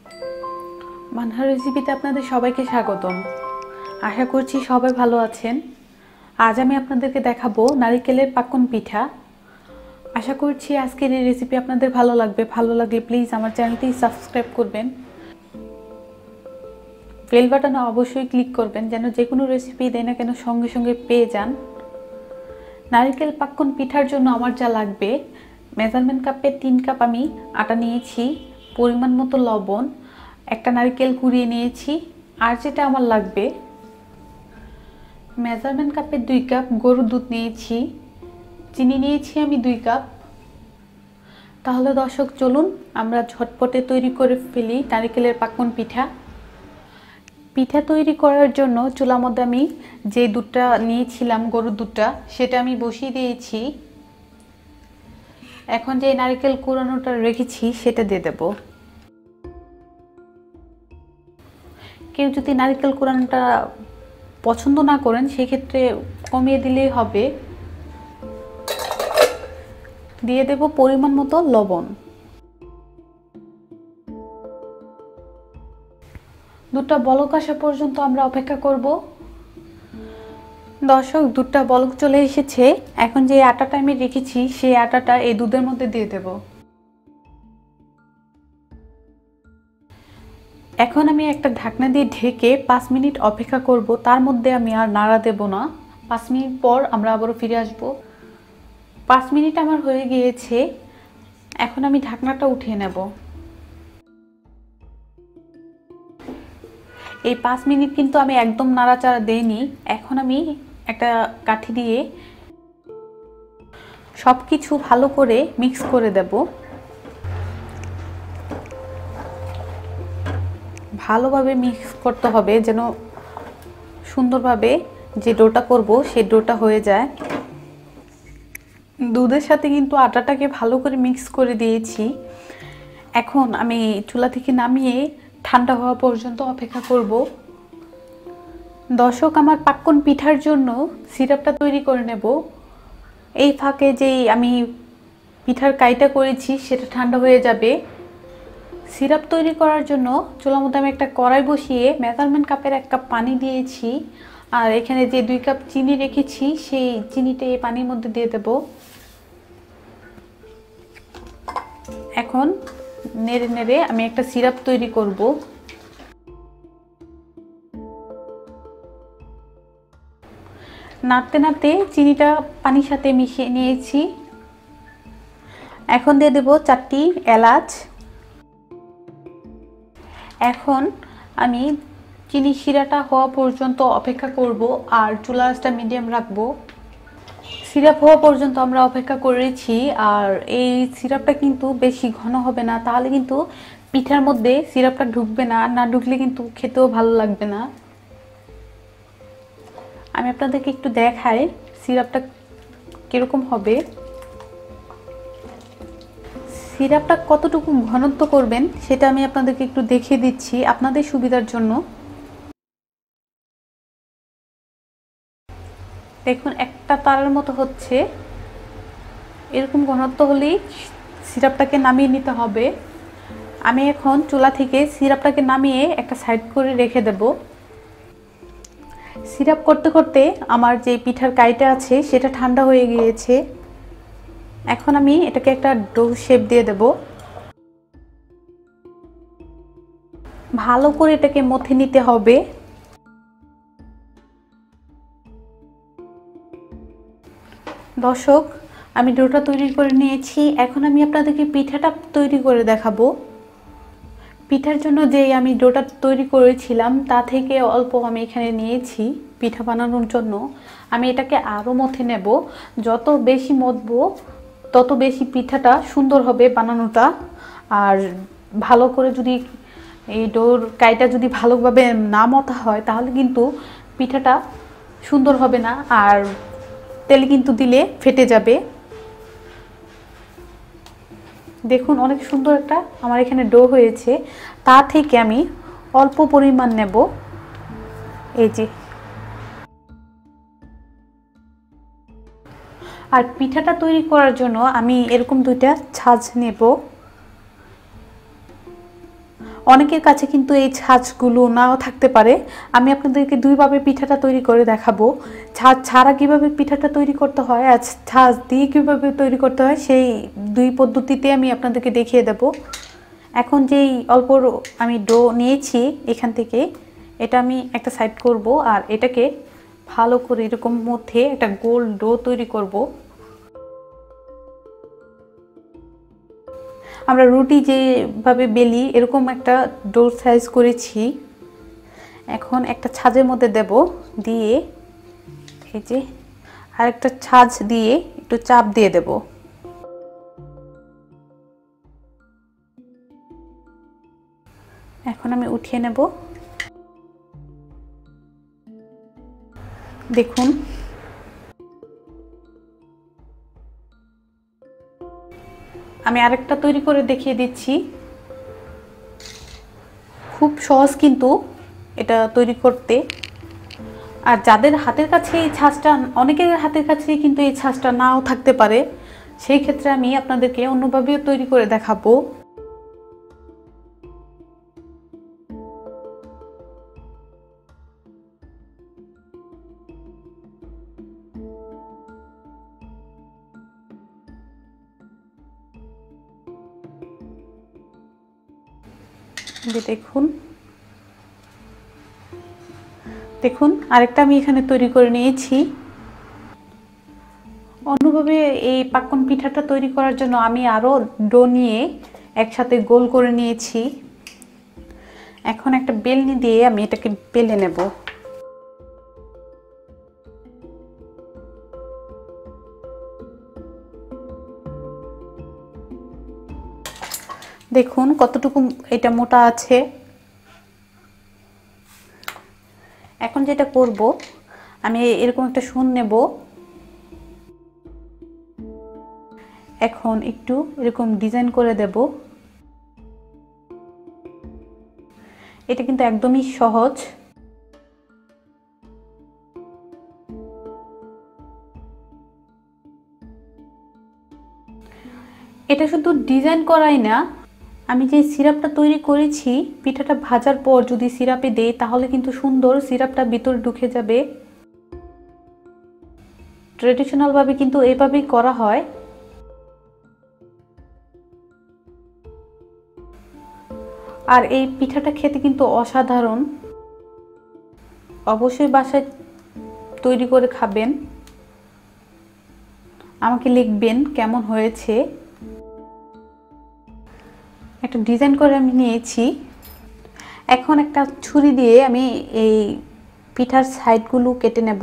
মানহা রেসিপিতে আপনাদের সবাইকে স্বাগতম। আশা করছি সবাই ভালো আছেন। আজ আমি আপনাদেরকে দেখাবো নারিকেলের পাক্কন পিঠা। আশা করছি আজকের এই রেসিপি আপনাদের ভালো লাগবে। ভালো লাগলে প্লিজ আমার চ্যানেলটি সাবস্ক্রাইব করবেন, বেল বাটনে অবশ্যই ক্লিক করবেন যেন যে কোনো রেসিপি দেয় না কেন সঙ্গে সঙ্গে পেয়ে যান। নারিকেল পাক্কন পিঠার জন্য আমার যা লাগবে, মেজারমেন্ট কাপে 3 কাপ আমি আটা নিয়েছি, পরিমাণ মতো লবণ, একটা নারকেল কুড়িয়ে নিয়েছি। আর যেটা আমার লাগবে, মেজারমেন্ট কাপে 2 কাপ গরুর দুধ নিয়েছি, চিনি নিয়েছি আমি 2 কাপ। তাহলে দর্শক চলুন আমরা ঝটপটে তৈরি করে ফেলি নারকেলের পাক্কন পিঠা। পিঠা তৈরি করার জন্য চুলার মধ্যে আমি যে দুধটা নিয়েছিলাম, গরুর দুধটা, সেটা আমি বসিয়ে দিয়েছি। এখন যে নারকেল কুড়ানোটা রেখেছি সেটা দিয়ে দেব। কেউ যদি নারকেল কুড়ানোটা পছন্দ না করেন সেক্ষেত্রে কমিয়ে দিলেই হবে। দিয়ে দেব পরিমাণ মতো লবণ। দুধটা বলক আসা পর্যন্ত আমরা অপেক্ষা করব। দর্শক, দুধটা বলক চলে এসেছে। এখন যে আটাটা আমি রেখেছি সেই আটাটা এই দুধের মধ্যে দিয়ে দেব। এখন আমি একটা ঢাকনা দিয়ে ঢেকে 5 মিনিট অপেক্ষা করব। তার মধ্যে আমি আর নাড়া দেব না। 5 মিনিট পর আমরা আবারও ফিরে আসব। 5 মিনিট আমার হয়ে গিয়েছে। এখন আমি ঢাকনাটা উঠিয়ে নেব। এই 5 মিনিট কিন্তু আমি একদম নাড়াচাড়া দেইনি। এখন আমি একটা কাঠি দিয়ে সব কিছু ভালো করে মিক্স করে দেব। ভালোভাবে মিক্স করতে হবে যেন সুন্দরভাবে যে ডোটা করব সেই ডোটা হয়ে যায়। দুধের সাথে কিন্তু আটাটাকে ভালো করে মিক্স করে দিয়েছি। এখন আমি চুলা থেকে নামিয়ে ঠান্ডা হওয়া পর্যন্ত অপেক্ষা করব। দর্শক, আমার পাক্কন পিঠার জন্য সিরাপটা তৈরি করে নেব। এই ফাঁকে যেই আমি পিঠার কাইটা করেছি সেটা ঠান্ডা হয়ে যাবে। সিরাপ তৈরি করার জন্য চুলার মধ্যে আমি একটা কড়াই বসিয়ে মেজারমেন্ট কাপের 1 কাপ পানি দিয়েছি। আর এখানে যে 2 কাপ চিনি রেখেছি সেই চিনিটা এই পানির মধ্যে দিয়ে দেব। এখন নেড়ে নেড়ে আমি একটা সিরাপ তৈরি করব। নাড়তে নাড়তে চিনিটা পানির সাথে মিশিয়ে নিয়েছি। এখন দিয়ে দেব 4টি এলাচ। এখন আমি চিনি শিরাটা হওয়া পর্যন্ত অপেক্ষা করব আর চুলা আঁচটা মিডিয়াম রাখবো। সিরাপ হওয়া পর্যন্ত আমরা অপেক্ষা করেছি। আর এই সিরাপটা কিন্তু বেশি ঘন হবে না, তাহলে কিন্তু পিঠার মধ্যে সিরাপটা ঢুকবে না। না ঢুকলে কিন্তু খেতেও ভালো লাগবে না। আমি আপনাদেরকে একটু দেখাই সিরাপটা কিরকম হবে। সিরাপটা কতটুকু ঘনত্ব করবেন সেটা আমি আপনাদেরকে একটু দেখিয়ে দিচ্ছি আপনাদের সুবিধার জন্য। দেখুন, একটা তারের মতো হচ্ছে। এরকম ঘনত্ব হলেই সিরাপটাকে নামিয়ে নিতে হবে। আমি এখন চুলা থেকে সিরাপটাকে নামিয়ে একটা সাইড করে রেখে দেব। সিরাপ করতে করতে আমার যে পিঠার কাইটা আছে সেটা ঠান্ডা হয়ে গিয়েছে। এখন আমি এটাকে একটা ডো শেপ দিয়ে দেব। ভালো করে এটাকে মথে নিতে হবে। দর্শক, আমি ডোটা তৈরি করে নিয়েছি। এখন আমি আপনাদেরকে পিঠাটা তৈরি করে দেখাবো। পিঠার জন্য যে আমি ডোটা তৈরি করেছিলাম তা থেকে অল্প আমি এখানে নিয়েছি পিঠা বানানোর জন্য। আমি এটাকে আরও মথে নেব। যত বেশি মথবো তত বেশি পিঠাটা সুন্দর হবে বানানোটা। আর ভালো করে যদি এই ডোর কাইটা যদি ভালোভাবে না মথা হয় তাহলে কিন্তু পিঠাটা সুন্দর হবে না, আর তেলে কিন্তু দিলে ফেটে যাবে। দেখুন, অনেক সুন্দর একটা আমার এখানে ডো হয়েছে। তা থেকে আমি অল্প পরিমাণ নেব। এই যে, আর পিঠাটা তৈরি করার জন্য আমি এরকম 2টা ছাঁচ নেব। অনেকের কাছে কিন্তু এই ছাঁচগুলো নাও থাকতে পারে। আমি আপনাদেরকে দুইভাবে পিঠাটা তৈরি করে দেখাবো। ছাঁচ ছাড়া কীভাবে পিঠাটা তৈরি করতে হয় আর ছাঁচ দিয়ে কীভাবে তৈরি করতে হয় সেই দুই পদ্ধতিতে আমি আপনাদেরকে দেখিয়ে দেব। এখন যেই অল্প আমি ডো নিয়েছি এখান থেকে, এটা আমি একটা সাইড করব আর এটাকে ভালো করে এরকম মধ্যে একটা গোল ডো তৈরি করব। আমরা রুটি যেভাবে বেলি এরকম একটা ডো সাইজ করেছি। এখন একটা ছাঁচের মধ্যে দেব, দিয়ে এই যে আরেকটা ছাঁচ দিয়ে একটু চাপ দিয়ে দেব। এখন আমি উঠিয়ে নেব। দেখুন আমি আরেকটা তৈরি করে দেখিয়ে দিচ্ছি। খুব সহজ কিন্তু এটা তৈরি করতে। আর যাদের হাতের কাছে এই ছাঁচটা, অনেকের হাতের কাছে কিন্তু এই ছাঁচটা নাও থাকতে পারে, সেই ক্ষেত্রে আমি আপনাদেরকে অন্যভাবেও তৈরি করে দেখাবো। দেখুন দেখুন আরেকটা আমি এখানে তৈরি করে নিয়েছি। অন্যভাবে এই পাক্কন পিঠাটা তৈরি করার জন্য আমি আরও ডো নিয়ে একসাথে গোল করে নিয়েছি। এখন একটা বেলনি দিয়ে আমি এটাকে বেলে নেব। দেখুন কতটুকু এটা মোটা আছে। এখন যেটা করব, আমি এরকম একটা শূন নেব। এখন একটু এরকম ডিজাইন করে দেব। এটা কিন্তু একদমই সহজ। এটা শুধু ডিজাইন করাই না, আমি যে সিরাপটা তৈরি করেছি পিঠাটা ভাজার পর যদি সিরাপে দেই তাহলে কিন্তু সুন্দর সিরাপটা ভিতরে ঢুকে যাবে। ট্রেডিশনাল ভাবে কিন্তু এভাবেই করা হয়। আর এই পিঠাটা খেতে কিন্তু অসাধারণ। অবশ্যই বাসায় তৈরি করে খাবেন, আমাকে লিখবেন কেমন হয়েছে। একটা ডিজাইন করে আমি নিয়েছি। এখন একটা ছুরি দিয়ে আমি এই পিঠার সাইডগুলো কেটে নেব।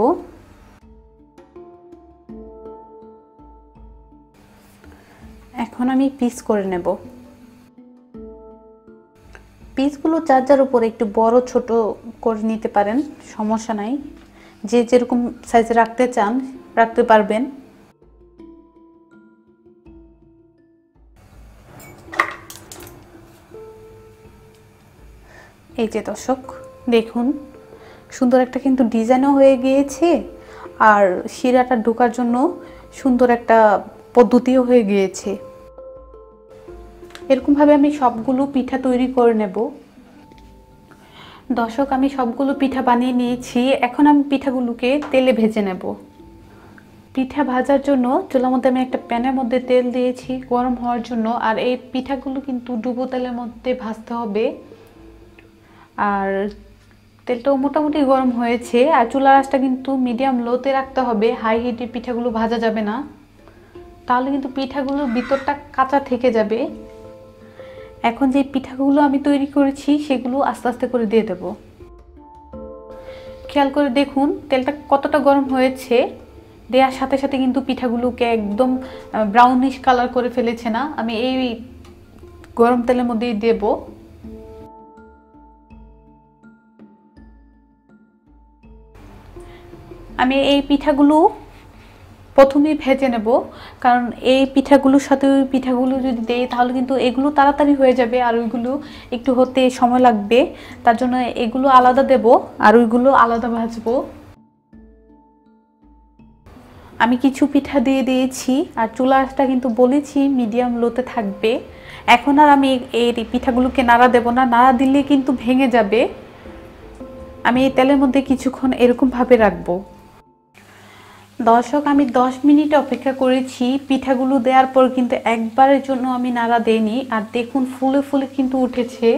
এখন আমি পিস করে নেব। পিসগুলো যার যার উপরে একটু বড় ছোট করে নিতে পারেন, সমস্যা নাই। যে যেরকম সাইজে রাখতে চান রাখতে পারবেন। এই যে দর্শক দেখুন সুন্দর একটা কিন্তু ডিজাইনও হয়ে গিয়েছে, আর শিরাটা ঢোকার জন্য সুন্দর একটা পদ্ধতিও হয়ে গিয়েছে। এরকমভাবে আমি সবগুলো পিঠা তৈরি করে নেব। দর্শক আমি সবগুলো পিঠা বানিয়ে নিয়েছি। এখন আমি পিঠাগুলোকে তেলে ভেজে নেব। পিঠা ভাজার জন্য চুলার মধ্যে আমি একটা প্যানের মধ্যে তেল দিয়েছি গরম হওয়ার জন্য। আর এই পিঠাগুলো কিন্তু ডুবো তেলের মধ্যে ভাজতে হবে। আর তেলটাও মোটামুটি গরম হয়েছে। আর চুলার আঁচটা কিন্তু মিডিয়াম লোতে রাখতে হবে, হাই হিটে পিঠাগুলো ভাজা যাবে না, তাহলে কিন্তু পিঠাগুলোর ভিতরটা কাঁচা থেকে যাবে। এখন যে পিঠাগুলো আমি তৈরি করেছি সেগুলো আস্তে আস্তে করে দিয়ে দেব। খেয়াল করে দেখুন তেলটা কতটা গরম হয়েছে। দেওয়ার সাথে সাথে কিন্তু পিঠাগুলোকে একদম ব্রাউনিশ কালার করে ফেলেছে না। আমি এই গরম তেলের মধ্যেই দেব। আমি এই পিঠাগুলো প্রথমেই ভেজে নেব, কারণ এই পিঠাগুলোর সাথে ওই পিঠাগুলো যদি দেই তাহলে কিন্তু এগুলো তাড়াতাড়ি হয়ে যাবে আর ওইগুলো একটু হতে সময় লাগবে। তার জন্য এগুলো আলাদা দেব আর ওইগুলো আলাদা ভাজবো। আমি কিছু পিঠা দিয়ে দিয়েছি আর চুলাটা কিন্তু বলেছি মিডিয়াম লোতে থাকবে। এখন আর আমি এই পিঠাগুলোকে নাড়া দেব না, নাড়া দিলে কিন্তু ভেঙে যাবে। আমি এই তেলের মধ্যে কিছুক্ষণ এরকমভাবে রাখবো। দর্শক, আমি 10 মিনিট অপেক্ষা করেছি পিঠাগুলো দেওয়ার পর, কিন্তু একবারের জন্য আমি নাড়া দেইনি। আর দেখুন ফুলে ফুলে কিন্তু উঠেছে।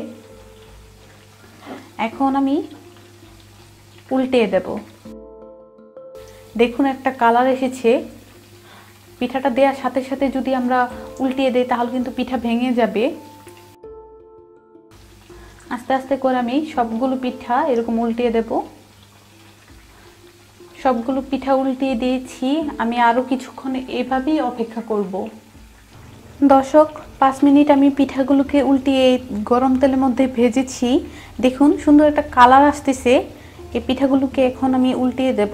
এখন আমি উল্টে দেব। দেখুন একটা কালার এসেছে। পিঠাটা দেওয়ার সাথে সাথে যদি আমরা উল্টিয়ে দেই তাহলে কিন্তু পিঠা ভেঙে যাবে। আস্তে আস্তে করে আমি সবগুলো পিঠা এরকম উল্টিয়ে দেব। সবগুলো পিঠা উল্টিয়ে দিয়েছি। আমি আরও কিছুক্ষণ এভাবেই অপেক্ষা করব। দর্শক, 5 মিনিট আমি পিঠাগুলোকে উল্টিয়ে গরম তেলের মধ্যে ভেজেছি। দেখুন সুন্দর একটা কালার আসতেছে। এই পিঠাগুলোকে এখন আমি উল্টিয়ে দেব।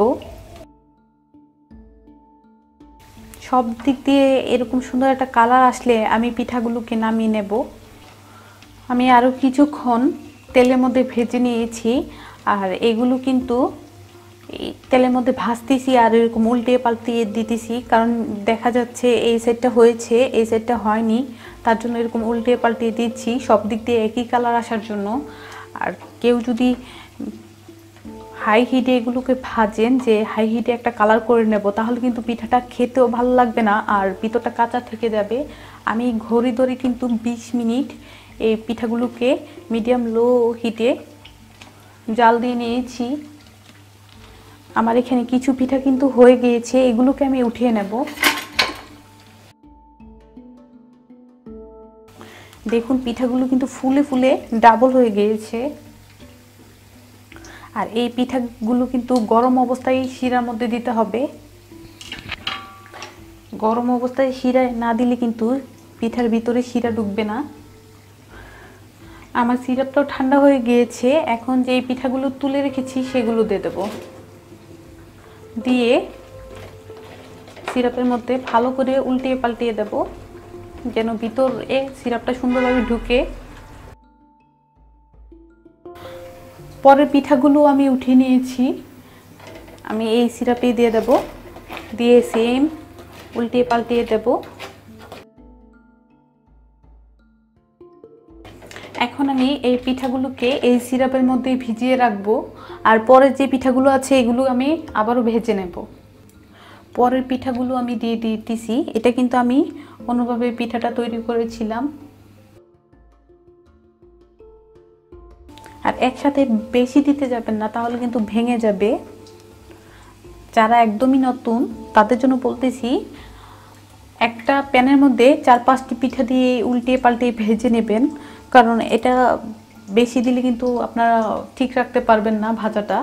সব দিক দিয়ে এরকম সুন্দর একটা কালার আসলে আমি পিঠাগুলোকে নামিয়ে নেব। আমি আরও কিছুক্ষণ তেলের মধ্যে ভেজে নিয়েছি। আর এগুলো কিন্তু তেলের মধ্যে ভাজতেছি আর এরকম উল্টিয়ে পাল্টিয়ে দিতেছি, কারণ দেখা যাচ্ছে এই সাইডটা হয়েছে, এই সাইডটা হয়নি। তার জন্য এরকম উল্টিয়ে পাল্টিয়ে দিচ্ছি, সব দিক দিয়ে একই কালার আসার জন্য। আর কেউ যদি হাই হিটে এগুলোকে ভাজেন, যে হাই হিটে একটা কালার করে নেব, তাহলে কিন্তু পিঠাটা খেতেও ভালো লাগবে না আর ভিতরটা কাঁচা থেকে যাবে। আমি ঘড়ি ধরে কিন্তু 20 মিনিট এই পিঠাগুলোকে মিডিয়াম লো হিটে জাল দিয়ে নিয়েছি। আমার এখানে কিছু পিঠা কিন্তু হয়ে গিয়েছে, এগুলোকে আমি উঠিয়ে নেব। দেখুন পিঠাগুলো কিন্তু ফুলে ফুলে ডাবল হয়ে গিয়েছে। আর এই পিঠাগুলো কিন্তু গরম অবস্থায় শিরার মধ্যে দিতে হবে। গরম অবস্থায় শিরা না দিলে কিন্তু পিঠার ভিতরে শিরা ঢুকবে না। আমার সিরাপটাও ঠান্ডা হয়ে গিয়েছে। এখন যে পিঠাগুলো তুলে রেখেছি সেগুলো দিয়ে দেব। দিয়ে সিরাপের মধ্যে ভালো করে উল্টিয়ে পাল্টিয়ে দেব, যেন ভিতরে সিরাপটা সুন্দরভাবে ঢুকে। পরের পিঠাগুলো আমি উঠিয়ে নিয়েছি। আমি এই সিরাপে দিয়ে দেব, দিয়ে সেম উল্টিয়ে পাল্টিয়ে দেব। এখন আমি এই পিঠাগুলোকে এই সিরাপের মধ্যে ভিজিয়ে রাখবো। আর পরের যে পিঠাগুলো আছে এগুলো আমি আবারও ভেজে নেব। পরের পিঠাগুলো আমি দিয়ে দিতেছি। এটা কিন্তু আমি অন্যভাবে পিঠাটা তৈরি করেছিলাম। আর একসাথে বেশি দিতে যাবেন না, তাহলে কিন্তু ভেঙে যাবে। যারা একদমই নতুন তাদের জন্য বলতেছি, একটা প্যানের মধ্যে 4-5টি পিঠা দিয়ে উল্টিয়ে পাল্টিয়ে ভেজে নেবেন, কারণ এটা বেশি দিলে কিন্তু আপনারা ঠিক রাখতে পারবেন না ভাজাটা।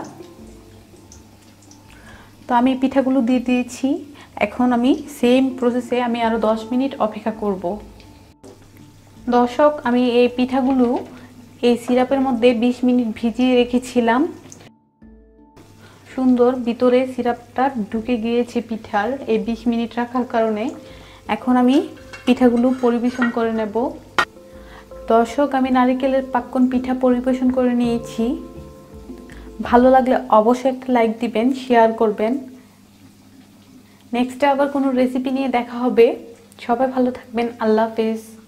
তো আমি পিঠাগুলো দিয়ে দিয়েছি। এখন আমি সেম প্রসেসে আমি আরও 10 মিনিট অপেক্ষা করব। দর্শক, আমি এই পিঠাগুলো এই সিরাপের মধ্যে 20 মিনিট ভিজিয়ে রেখেছিলাম। সুন্দর ভিতরে সিরাপটা ঢুকে গিয়েছে পিঠার এই 20 মিনিট রাখার কারণে। এখন আমি পিঠাগুলো পরিবেশন করে নেব। দর্শক, আমি নারিকেলের পাক্কন পিঠা পরিবেশন করে নিয়েছি। ভালো লাগলে অবশ্যই একটা লাইক দিবেন, শেয়ার করবেন। নেক্সটে আবার কোনো রেসিপি নিয়ে দেখা হবে। সবাই ভালো থাকবেন। আল্লাহ হাফেজ।